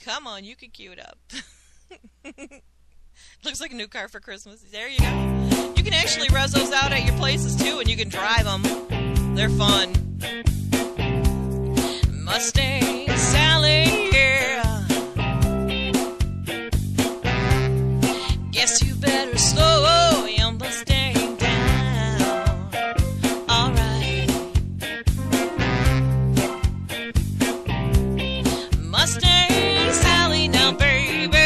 Come on, you can cue it up. Looks like a new car for Christmas. There you go. You can actually res those out at your places too, and you can drive them. They're fun. Mustang Sally, yeah. Guess you better slow your Mustang down. Alright. Mustang Sally now, baby.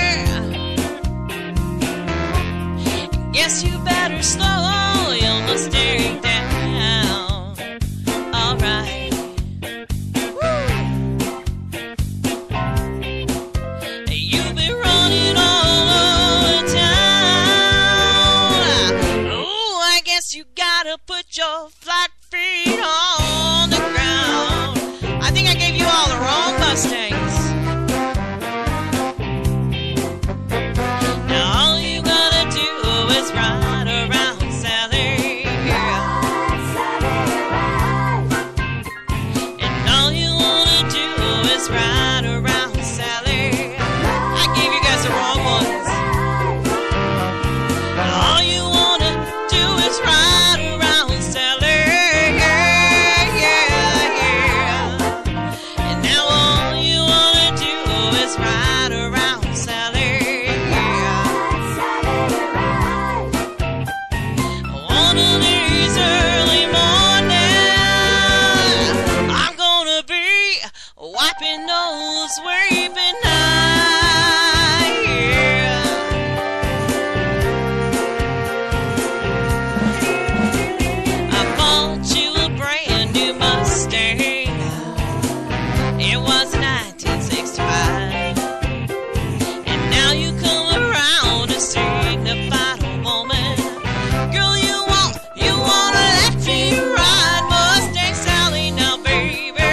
Guess you better slow your Mustang down. Alright. You've been running all over town. Oh, I guess you gotta put your flat feet on the ground. I think I gave you all the wrong Mustangs. Now all you gotta do is ride around Sally, and all you wanna do is ride around Sally. I gave you guys the wrong ones. All you wanna do is ride around Sally, and now all you wanna do is ride around Sally. One of these early mornings, I'm gonna be wiping those weeping eyes. I bought you a brand new Mustang. It was 1965, and now you come around a signified woman. Girl, you wanna let me ride Mustang Sally now, baby.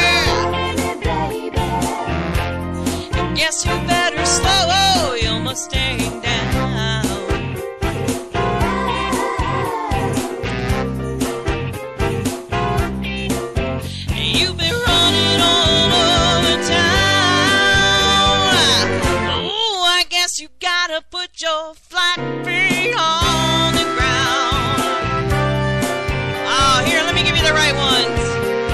Guess you better slow your Mustang down. You've been running all over town. Oh, I guess you gotta put your flat feet on the ground. Oh, here, let me give you the right ones.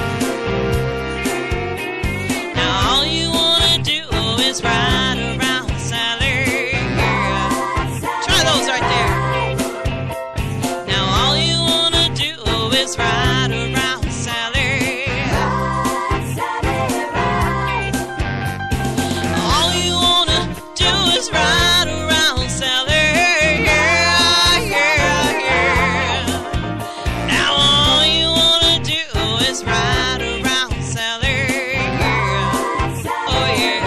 Now all you wanna do is ride around Sally. Try those right there. Now all you wanna do is ride around Sally. All you wanna do is ride around Sally. Now all you wanna do is ride around Sally. Oh yeah.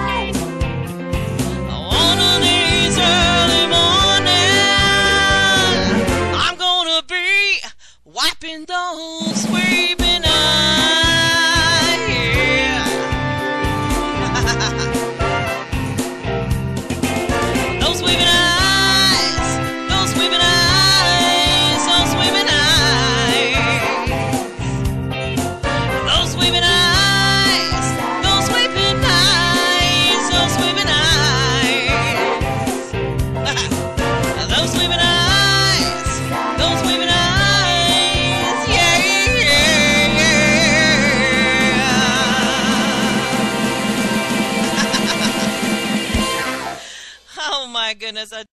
One of these early mornings, I'm gonna be wiping those weeping eyes. Those weeping eyes, those weeping eyes, those weeping eyes. Those weeping eyes, those weeping eyes, those weeping eyes. Those weeping eyes, those weeping eyes, yeah, yeah, yeah. Oh my goodness.